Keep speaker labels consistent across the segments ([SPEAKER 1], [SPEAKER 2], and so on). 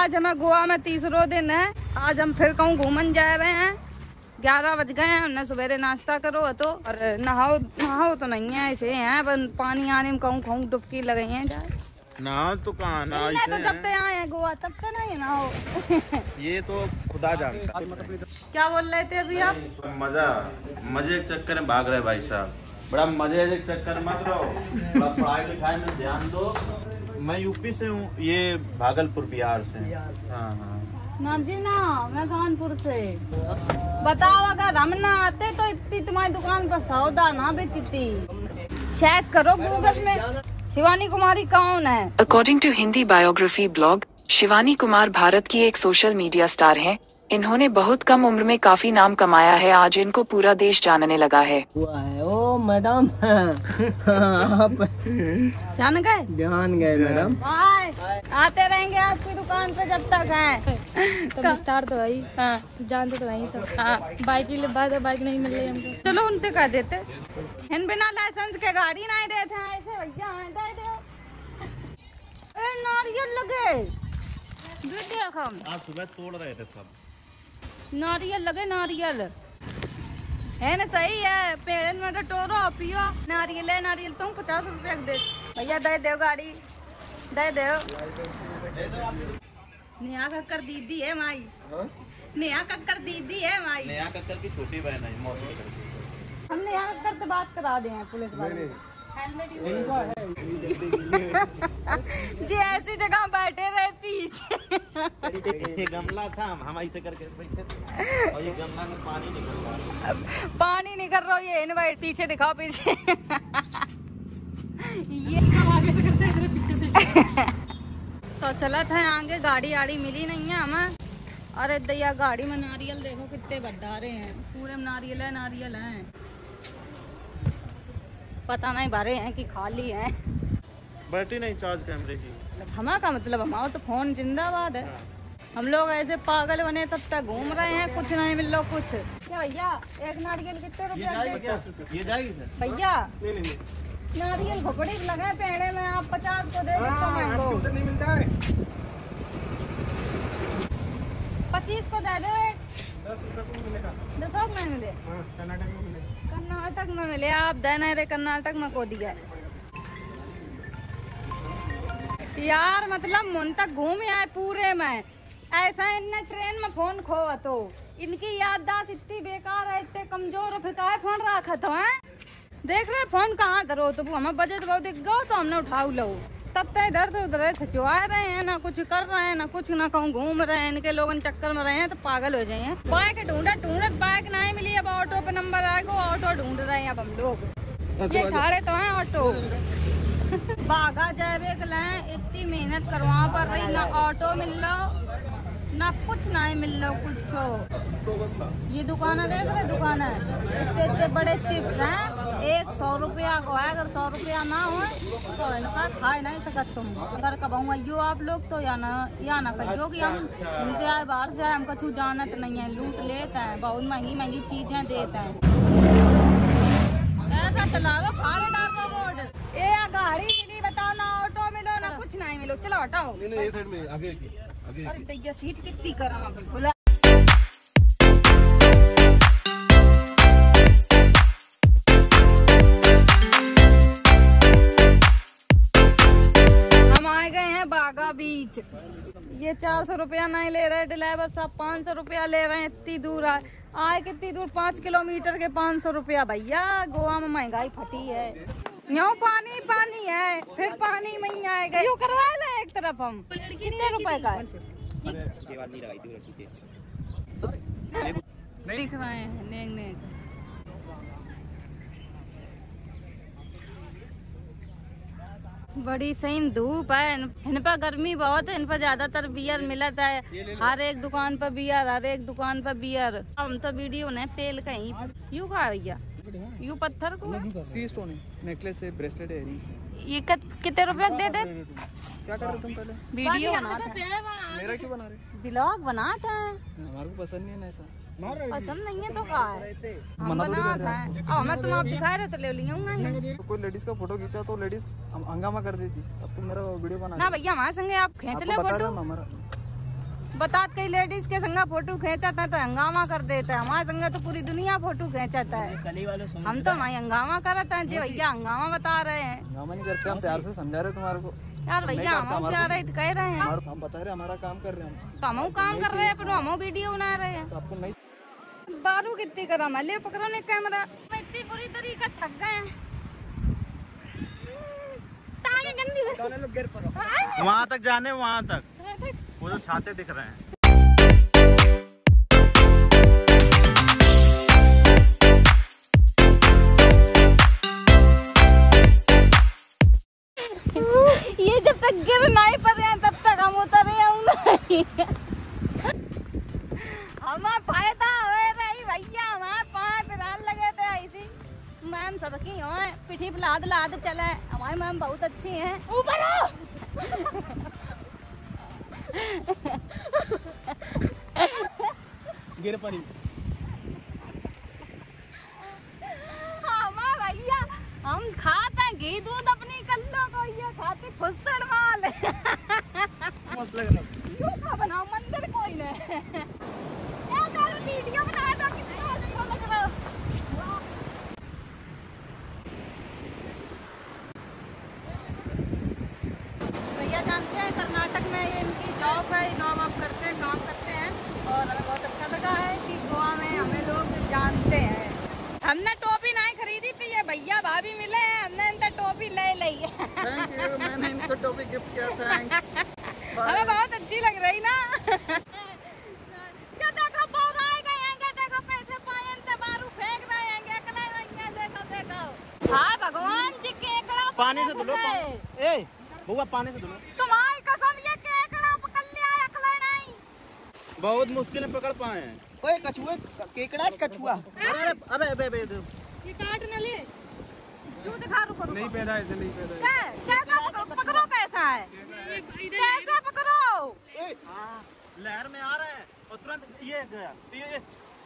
[SPEAKER 1] आज हमें गोवा में तीसरा दिन है। आज हम फिर कहूँ घूमन जा रहे हैं। 11 बज गए हैं। हमने सवेरे नाश्ता करो तो और नहाओ तो नहीं है, ऐसे हैं पानी आने में कहूँ डुबकी लगाई है जाए।
[SPEAKER 2] नहाओ तो कहाँ ना,
[SPEAKER 1] तो जब तक आए हैं गोवा तब तक नहीं नहाओ।
[SPEAKER 2] ये तो खुदा जानता।
[SPEAKER 1] क्या बोल रहे थे अभी आप?
[SPEAKER 2] मजे के चक्कर में भाग रहे भाई साहब, बड़ा मजे के चक्कर में मत रहो, बड़ा पढ़ाई लिखाई में ध्यान दो। मैं यूपी से हूँ, ये भागलपुर बिहार से। हाँ
[SPEAKER 1] ना जी ना, मैं कानपुर से। बताओ अगर हम ना आते तो इतनी तुम्हारी दुकान पर सौदा ना बेचती। चेक करो गूगल में। शिवानी कुमारी कौन है?
[SPEAKER 3] According to Hindi biography blog, Shivani Kumar Bharat की एक सोशल मीडिया स्टार हैं। इन्होंने बहुत कम उम्र में काफी नाम कमाया है। आज इनको पूरा देश जानने लगा है।
[SPEAKER 4] ओ मैडम आप
[SPEAKER 1] जान गए
[SPEAKER 4] मैडम।
[SPEAKER 1] आते रहेंगे आपकी दुकान पे जब तक है।
[SPEAKER 5] तो स्टार तो है ही।
[SPEAKER 1] हाँ।
[SPEAKER 5] जानते तो है ही सब। हाँ। बाइक नहीं मिल रही हमको।
[SPEAKER 1] चलो उनसे कह देते, इन बिना लाइसेंस के गाड़ी नहीं देते हैं ऐसे भैया। दे दो नारियल लगे, देख हम
[SPEAKER 2] आज सुबह तोड़ रहे थे सब
[SPEAKER 1] नारियल लगे। नारियल है ना, सही है। पेड़ में तो टोरो पियो। नारियल है, नारियल तुम 50 रुपया दे भैया। दे दो गाड़ी, दे दो। नेहा कक्कर दीदी है माई। नेहा कक्कर दीदी है माई।
[SPEAKER 2] नेहा कक्कर की छोटी बहन है, मौसी की।
[SPEAKER 1] हम नेहा कक्कर से बात करा दे पुलिस वाले। जी ऐसी जगह बैठे रहे पीछे।
[SPEAKER 2] ये गमला था, हम ऐसे करके बैठे थे और ये गमला में पानी निकल रहा है।
[SPEAKER 1] पानी निकल रहा है। ये इनवाइट पीछे दिखाओ, पीछे। ये
[SPEAKER 5] सब आगे से करते हैं, पीछे से।
[SPEAKER 1] तो चला था आगे, गाड़ी आड़ी मिली नहीं है हमें। अरे दैया गाड़ी में नारियल देखो कितने भंडारे हैं, पूरे में नारियल है। पता नहीं भरे हैं कि खाली हैं।
[SPEAKER 2] बैटरी नहीं चार्ज कैमरे की।
[SPEAKER 1] हमारा का मतलब हमारा तो फोन जिंदाबाद है। हम लोग ऐसे पागल बने तब तक घूम रहे हैं, कुछ नहीं मिल रहा कुछ। क्या भैया एक नारियल कितने रुपया?
[SPEAKER 2] ये जाएगी
[SPEAKER 1] भैया नारियल घोपड़ी लगे पेड़े में, आप 50 को दे दो।
[SPEAKER 4] नहीं मिलता है।
[SPEAKER 1] 25 को दे दो। 10 में मिले,
[SPEAKER 4] कर्नाटक में मिले।
[SPEAKER 1] कर्नाटक में मिले। आप देना रे कर्नाटक में को दिया यार। मतलब मन तक घूम आए पूरे में। ऐसा इनने ट्रेन में फोन खोआ तो इनकी याददाश्त इतनी बेकार है, इतने कमजोर हो, फिर काहे फोन रखा तो है। देख रहे फोन कहाँ धरो तो हमें बजट बहुत दिख गो तो हमने उठाऊ लो। तब तक इधर से उधर खिंचवा रहे हैं, ना कुछ कर रहे हैं, ना कुछ, ना कहूँ घूम रहे हैं। इनके लोगन चक्कर में रहे हैं तो पागल हो जाए। बाइक ढूंढे बाइक नहीं मिली। अब ऑटो पे नंबर आएगा, ऑटो ढूंढ रहे हैं अब हम लोग। ये खड़े तो हैं ऑटो। बागा जावे इतनी मेहनत करवा पर रही, ना ऑटो मिल लो ना कुछ नहीं मिल लो कुछ। ये दुकान देख रहे, दुकान है इतने बड़े चिप्स हैं। 100 रुपया को है, अगर 100 रुपया ना हो तो इनका खा नहीं सकते तुम। अगर कब आइयो आप लोग तो या ना कहियो कि हम इनसे आए बाहर से आए, हम कछु जानत नहीं है। लूट लेते हैं, बहुत महंगी चीजें देते हैं। ऐसा चला लो, खा ले डाको बोर्ड। ए गाड़ी मिली बताओ, ना ऑटो मिलो ना कुछ नहीं मिलो। चलो हटाओ।
[SPEAKER 4] नहीं ये साइड में आगे की।
[SPEAKER 1] अरे दैया सीट कितनी करा बिल्कुल। बागा बीच। ये 400 रुपया नहीं ले रहे ड्राइवर साहब, 500 रुपया ले रहे हैं। इतनी दूर आए कितनी दूर, 5 किलोमीटर के 500 रुपया। भैया गोवा में महंगाई फटी है। यहाँ पानी है, फिर पानी में आएगा। यू करवा ले एक तरफ। हम कितने रुपए का है दिख रहे हैं? नेग बड़ी सही धूप है। इन पर गर्मी बहुत है। इन पर ज्यादातर बियर मिलता है। हर एक दुकान पर बियर, हम तो वीडियो ने पेल कहीं यू खा भैया। यू पत्थर को
[SPEAKER 4] सी स्टोन है, नेकलेस है, ब्रेसलेट है, इयरिंग्स है।
[SPEAKER 1] ये कितने रुपए दे दे?
[SPEAKER 4] क्या कर रहे तुम पहले?
[SPEAKER 1] वीडियो बनाते हैं।
[SPEAKER 4] मेरा क्यों बना रहे?
[SPEAKER 1] ब्लॉग बनाते हैं।
[SPEAKER 4] हमारे को पसंद नहीं है ना ऐसा।
[SPEAKER 1] पसंद नहीं है तो क्या है, हम बनाता है। और मैं तुम आप दिखा रहे तो ले लिया।
[SPEAKER 4] तो कोई लेडीज का फोटो खींचा तो लेडीज हंगामा कर देती, अब तुम मेरा वीडियो बना
[SPEAKER 1] ना भैया हमारे संगे आप खींच ले फोटो। बतात कई लेडीज के संगा फोटो खींचता है तो हंगामा कर देता है, हमारे संगा तो पूरी दुनिया फोटो खींचता है। हम तो वही हंगामा करते हैं जी, भैया हंगामा बता रहे हैं।
[SPEAKER 4] हंगामा नहीं करते, हम प्यार से समझा रहे तुम्हारे को
[SPEAKER 1] यार भैया हम प्यार है कह रहे हैं,
[SPEAKER 4] हम बता रहे हमारा काम कर रहे हैं,
[SPEAKER 1] तो हम काम कर रहे हैं, पर हम वीडियो बना रहे हैं।
[SPEAKER 4] तो आपको नहीं
[SPEAKER 1] बारू कितनी करा मैं ले पकड़ो ने कैमरा, मैं इतनी बुरी तरीके थक गए हैं। टांगे गंदी
[SPEAKER 2] वहाँ तक जाने, वहाँ तक वो जो छाते दिख रहे हैं।
[SPEAKER 1] ये जब तक गिर नहीं पड़े हैं तब तक हम उतरे नहीं। हमारा फायदा हो रही भैया, हमारे पाँव पिरान लगे थे ऐसी। मैम सबकी हो पिठी पे लाद लाद चले, हमारी मैम बहुत अच्छी हैं। ऊपर हो
[SPEAKER 4] गिर पड़ी।
[SPEAKER 1] हमारा भैया हम खाते हैं घी दूध अपनी कल्लो को, ये खाती फुस्सड़ माल।
[SPEAKER 4] मस्त लग रहा है।
[SPEAKER 1] यूं का बनाओ मंदिर कोई नहीं। वीडियो बना दो, कितना अच्छा लग रहा है। भैया जानते हैं कर्नाटक में ये इनकी जॉब है, नाम आप करते हैं, काम करते हैं, और हमें बहुत अच्छा लगा है कि गोवा में हमें लोग जानते हैं। हमने टोपी नहीं खरीदी थी, ये भैया भाभी मिले हैं, हमने इनसे टोपी ले ली है।
[SPEAKER 4] थैंक यू, मैंने इनको टोपी गिफ्ट किया, थैंक्स।
[SPEAKER 1] हमें बहुत अच्छी लग रही ना। ये देखो बोल आए गए हैं, देखो पैसे पाए से बारू फेंक रहे हैं, अकेले रहिए, देखो देखो। हाँ भगवान जी केकड़ा
[SPEAKER 2] पानी से धुलो, ए बुआ पानी से धुलो।
[SPEAKER 1] तुम्हारी कसम ये केकड़ा पकड़ लिया, अकेले नहीं।
[SPEAKER 2] बहुत मुश्किल में पकड़ पाए हैं।
[SPEAKER 4] ओए कछुए, केकड़ा कछुआ।
[SPEAKER 2] अरे अबे अबे अबे
[SPEAKER 1] ये काट न ले, जू दिखा, रुको रुको।
[SPEAKER 4] नहीं पैदा है, नहीं पैदा है।
[SPEAKER 1] कैसा पकड़ो, कैसा है, कैसे पकड़ो।
[SPEAKER 2] लहर में आ रहे हैं और तुरंत ये गया। ये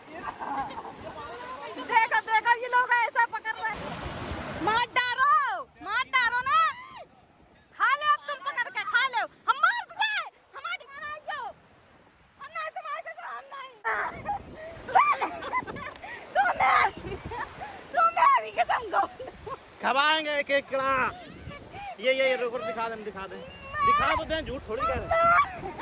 [SPEAKER 1] देखो देखो ये लोग ऐसा पकड़ रहे हैं। मार डालो ना, खा ले अब तुम पकड़ के, खा ले, हम मार दूंगे, हमारे घर आ जाओ, हम नहीं तुम्हारे घर, हम नहीं। तुम मेरी कसम को
[SPEAKER 2] खवाएंगे केकड़ा। ये रुको, दिखा तो दें, झूठ थोड़ी कह रहे।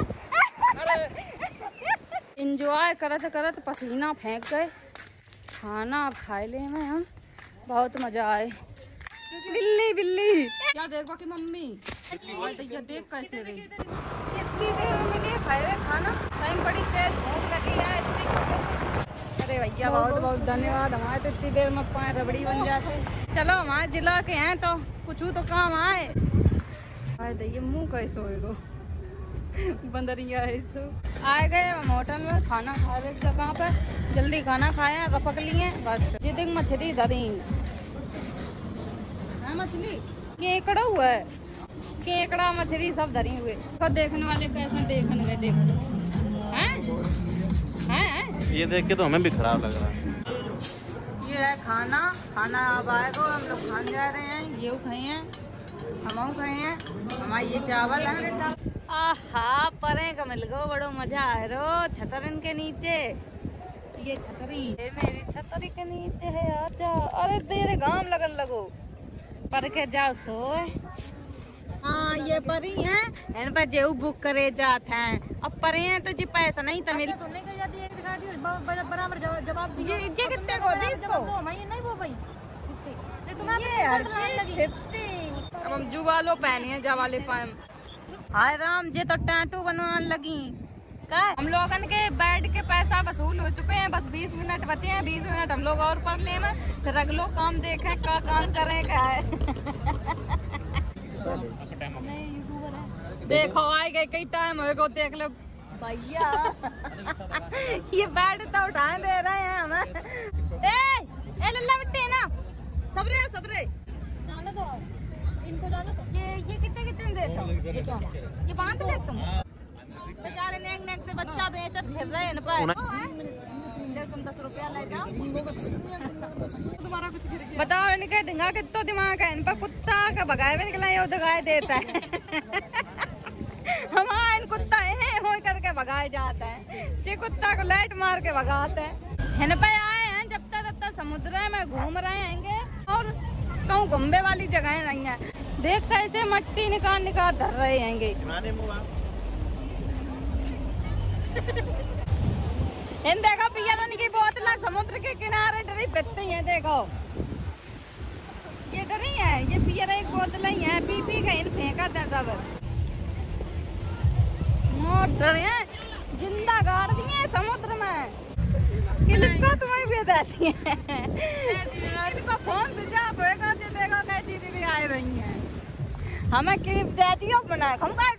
[SPEAKER 1] इंजॉय करत करत पसीना फेंक गए, खाना खाए ले में हम, बहुत मजा आए। बिल्ली बिल्ली क्या देखो कि मम्मी, ये देख कैसे रही, इतनी देर में के खाए खाना, टाइम बड़ी तेज भूख लगी है इतनी। अरे भैया बहुत बहुत धन्यवाद, हमारे तो इतनी देर में पाए रबड़ी बन जाते। चलो हमारे जिला के हैं तो कुछ तो काम आए। ये मुँह कैसे होएगा, बंदरिया है सो। आए गए हम होटल में, खाना खा रहे जगह पे, जल्दी खाना खाया, रपक लिए बस। ये देख मछली धरी है, मछली केकड़ा हुआ है, केकड़ा मछली सब धरी हुए। तो देखने वाले कैसे देखने गए, देखो हैं
[SPEAKER 2] ये देख के तो हमें भी खराब लग रहा है।
[SPEAKER 1] ये है खाना, खाना अब आएगा, हम लोग खाने जा रहे हैं। ये खाए हैं, हम खाए हैं, हमारे ये चावल है। आहा परे का मिल गो, बड़ो मजा आ रहा छतरन के नीचे। ये छतरी, ये मेरी छतरी के नीचे है, आजा। अरे तेरे गांव लगन लगो, पर के जाओ सो। हाँ ये परी हैं, इन पर जेऊ बुक करे जाते हैं, अब परे हैं तो जी पैसा नहीं तो मिल।
[SPEAKER 5] बराबर जवाब
[SPEAKER 1] ये कितने को, 20 को
[SPEAKER 5] नहीं वो भाई,
[SPEAKER 1] ये हर चीज 50। अब हम जुवालो पहनी है, जवाले पाए। हाय राम, जे तो टैटू बनवाने लगी का। हम लोगन के बैठ के पैसा वसूल हो चुके हैं, बस 20 मिनट बचे हैं, 20 मिनट हम लोग और पढ़ ले में, फिर अगलो काम देखें का काम करें का है। देखो आए गए, कई टाइम हो देख लो भैया। ये बैठ तो उठाए दे रहे हैं हमें। ए लल्ला बिट्टे ना, सबरे
[SPEAKER 5] जाने दो इनको, जाने दो।
[SPEAKER 1] ये कितने में देते हो? ये बांध ले तुम, बेचारे नेक से बच्चा बेचत फिर रहे हैं पर। तुम 10 रुपया ले जाओ, बताओ इनके ढंगा कितना दिमाग है इन पर, कुत्ता का भगाए भी निकला ये दगाए देता है। हमारा इन कुत्ता हो करके भगाए जाते हैं, चे कुत्ता को लाइट मार के भगाते हैं। हिन पे आए हैं जब तक समुद्र में घूम रहे हैंगे और कहूँ घूमने वाली जगह नहीं है। देख कैसे मट्टी निकाल धर रहे हैंगे। इन देखो पियरन की बोतल समुद्र के किनारे डरी फिरती हैं। देखो ये डरी है, ये पियर एक बोतल ही है, पी पी के इन फेंका था सब। मोर डरे हैं, जिंदा गाड़ दिए समुद्र में। क्लिप तुम्हें भी देती है, इनको फोन स्विच ऑफ होएगा। देखो कैसी दीदी आ रही है, हमें क्लिप दे दियो बना हम कर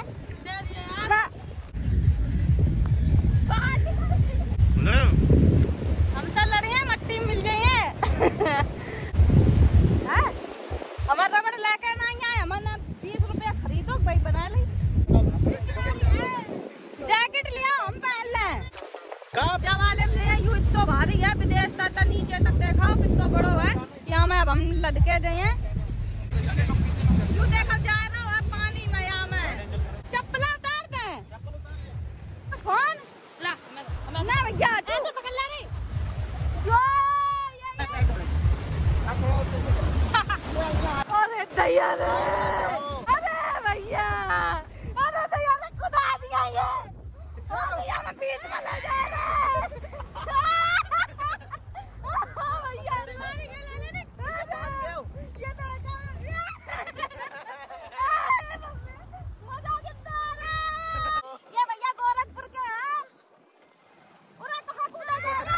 [SPEAKER 1] हमसे लड़े हैं, मट्टी मिल गई है। हमारा रबड़ लेके नहीं आए, हमारे 20 रुपया खरीदो भाई बना ली। जैकेट लिया हम पहन ले वाले यू इतना भारी है, विदेश तक नीचे तक देखा कितना बड़ो है। यहाँ में अब हम लदके गए हैं, यू देखो जा रहा है पानी में। यहाँ में चप्पल उतार दे, फोन ना भैया ऐसे पकड़ ले रही अरे दैया रे, अरे भैया, अरे दैया रे खुदा दिया ये भैया मैं बीच में ले जा रहा भैया ये देखो मजा कितना आ रहा। ये भैया गोरखपुर के हैं, उन्हें कहाँ कूदा जाएगा।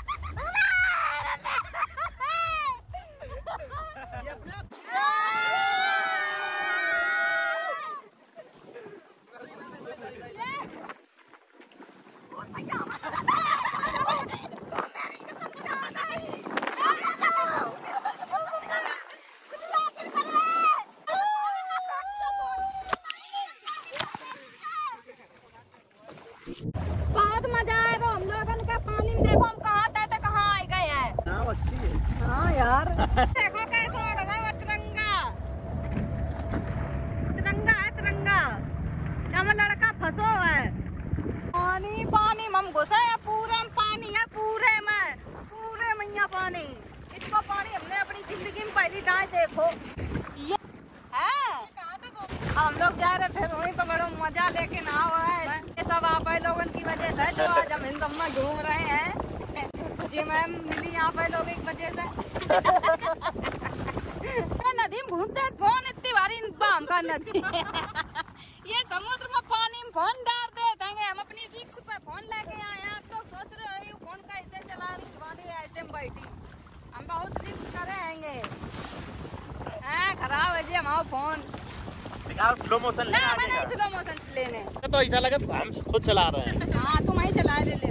[SPEAKER 1] बहुत मजा आएगा हम लोगन का पानी में। देखो हम कहाँ थे कहाँ आ गए हैं। हाँ यार देखो कैसे उड़ रहा है तिरंगा, तिरंगा है तिरंगा। यहाँ लड़का फंसो है, पानी पानी में हम घुसे हैं, पूरे में पानी है, पूरे में यहाँ पानी। इसको पानी हमने अपनी जिंदगी में पहली दाएं देखो ये है। हम लोग जा रहे फिर वहीं पर बड़ा मजा लेके ना हुआ है। ये सब आप लोगों की वजह से जो आज हम इन में घूम रहे हैं। जी मैम मिली यहाँ पे लोग एक वजह से नदी में घूमते फोन इतनी भारी बाम का नदी ये समुद्र में पानी में फोन डाल देते हैं। हम अपनी रिक्स पे फोन लेके आए हैं। आप लोग सोच रहे हो फोन कैसे चला रही शिवानी ऐसे में बैठी। हम बहुत रिक्स करेंगे, खराब है जी हमारा फोन।
[SPEAKER 2] स्लो मोशन
[SPEAKER 1] ना मैं नहीं स्लो मोशन लेने,
[SPEAKER 2] तो ऐसा लगा हम खुद चला रहे हैं।
[SPEAKER 1] हाँ तुम ही चला ले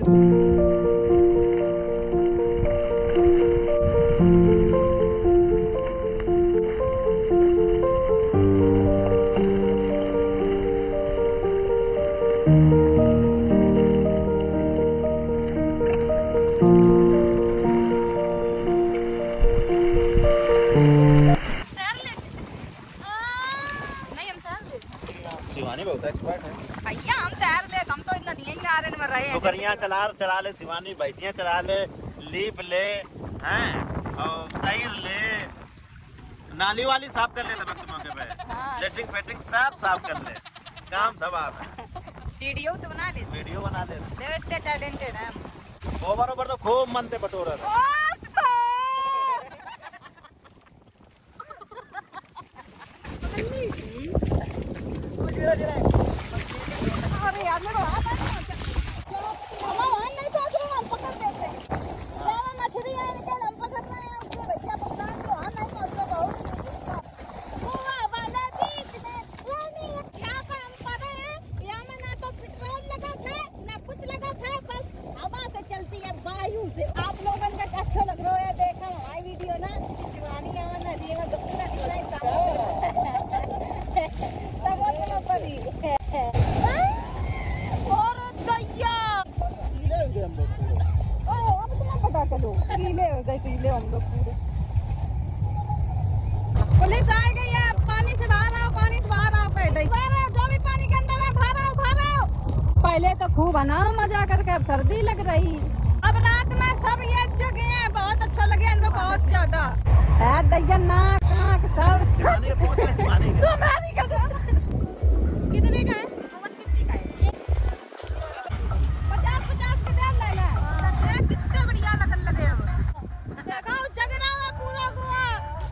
[SPEAKER 1] भैया। हम तैर ले, हम तो नदियाँ ही किनारे में रहे हैं।
[SPEAKER 2] टोकरियाँ चला ले शिवानी, भैंसियाँ चला ले, लीप ले हैं और तैर ले, नाली वाली साफ कर ले तब मौके पे। लेटरिंग फेटरिंग सब साफ कर ले, काम सब आप है।
[SPEAKER 1] वीडियो तो बना ले,
[SPEAKER 2] वीडियो बना ले,
[SPEAKER 1] इतने टैलेंटेड है।
[SPEAKER 2] ओवर तो खूब मन से बटोरा
[SPEAKER 1] अरे यार मेरा हाथ हम वहाँ नहीं पहुँच रहे, हम पकड़ देते मछली है निकल, हम पकड़ रहे हैं उसको भैया पकड़ा के वहाँ नहीं पहुँच रहे। बहुत वाले बीच में यहाँ पर हम पड़े हैं, यहाँ में ना तो पेट्रोल लगा था ना कुछ लगा था, बस हवा से चलती है, वायु से। आप लोगों का अच्छा लग रहा है देखा हमारी वीडियो ना शिवानी यहाँ नदी में पूरा समुद्र पर ही और दैया अब तुम्हें पता चलो पीले हो गए, पीले हम लोग पूरे। पुलिस आ गई है, पानी से बाहर आओ, पानी से बाहर आओ, कह दे जो भी पानी के अंदर पहले तो खूब आना मजा करके, अब सर्दी लग रही। अब रात में सब ये जगह हैं, बहुत अच्छा लगे इनको, बहुत ज्यादा है दैया, नाक नाक सब। तुम्हारी कसम। कितने का है? 150 का है। 50-50 के दाम ले ले। कितने बढ़िया लगन लगे अब। देखो जग रहा है पूरा गोवा।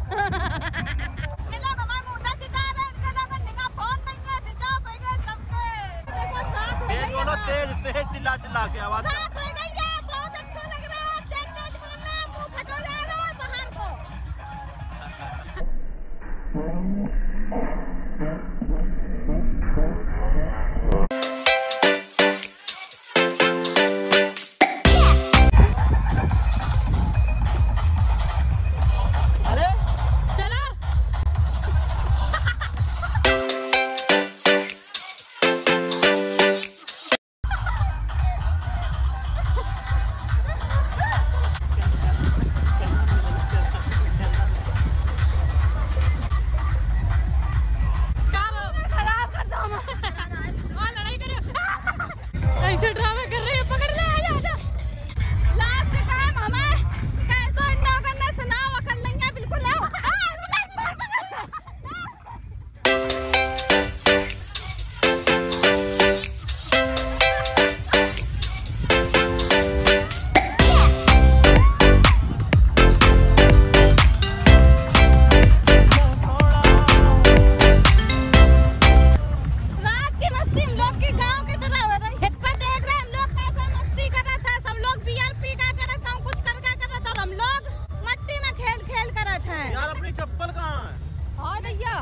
[SPEAKER 1] ये लोग हमारे मुद्दा चिता रहे, इनके लोग निगाह फोन नहीं है, सिचा पे गए सबके।
[SPEAKER 2] ये दोनों तेज तेज चिल्ला चिल्ला के आवाज।
[SPEAKER 5] ड्रामा कर रही है, पकड़ ले, आजा।
[SPEAKER 1] लास्ट टाइम हमें कैसा इन लोगों ने सुना कर लेंगे बिल्कुल। रात की मस्ती हम लोग के गाँव की तरह हो रही है। देख रहे हम लोग कैसे मस्ती कर रहे थे, सब लोग बियर पी का कर रहे, कुछ करके कर रहे थे, और हम लोग मट्टी में खेल खेल कर रहे थे।
[SPEAKER 2] यार अपनी चप्पल कहाँ है?
[SPEAKER 1] हाँ भैया।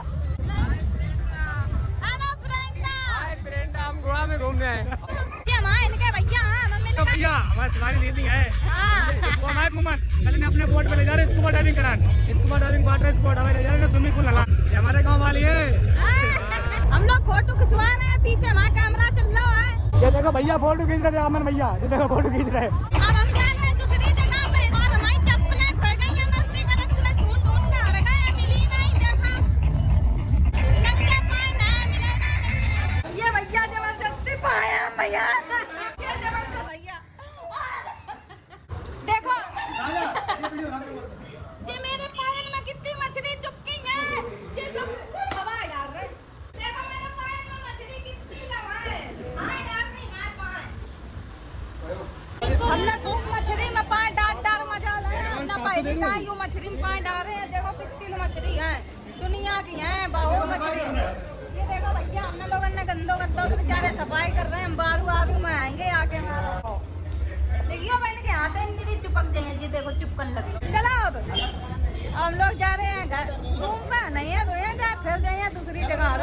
[SPEAKER 1] हेलो फ्रेंडा।
[SPEAKER 4] हाय फ्रेंडा, हम गोवा में घूमने आए।
[SPEAKER 1] क्या माँ इनके भैया? हाँ मम्मी ने
[SPEAKER 4] भैया हमारी तुम्हारी लीजिंग है।
[SPEAKER 1] हाँ।
[SPEAKER 4] वो हमारे मोहम्मद कल ने अपने बोट पे ले जा रहे, स्कूबा डाइविंग कराने, स्कूबा डाइविंग वाटर स्पोर्ट हमें ले जा रहे हैं, स्विमिंग पूल लगा। ये हमारे गाँव वाली है।
[SPEAKER 1] हम लोग फोटो खिंचवा रहे हैं, पीछे हमारा कैमरा चल रहा है।
[SPEAKER 4] ये देखो भैया फोटो खींच रहे हैं, अमन भैया ये देखो फोटो खींच रहे हैं।
[SPEAKER 1] अब हम जा रहे हैं दूसरी जगह पे, और हमारी चप्पलें खो गई हैं, मस्ती कर रहे थे, ढूंढ के हट गए, मिली नहीं। देखा नंगे पाए ना मिले ना। ये भैया जबरदस्ती पाया भैया, ये जबरदस्त भैया। देखो जी मेरे पायल में कितनी मछली चुपकी है, जी सब हवा डाल रहे। देखो मेरे पायल में मछली कितनी लगा है, हाय डाल नहीं मैं पाए। हमने तो मछली में पाए डाल मजा लाया, हमने पहली टाइम यूं मछली में पाए डाल रहे हैं। देखो कितनी मछली है, दुनिया की है बहुत मछली। ये देखो भैया हमने लोगों ने गंदो से बेचारे सफाई कर रहे हैं, हम बारू आरू में आएंगे आके मारो। देखियो बहन के हाथ इनकी चिपक जाए जी, देखो चिपकन लगी। चलो अब हम लोग जा रहे हैं घर, घूम पे नहीं है तो फिर गए हैं दूसरी जगह।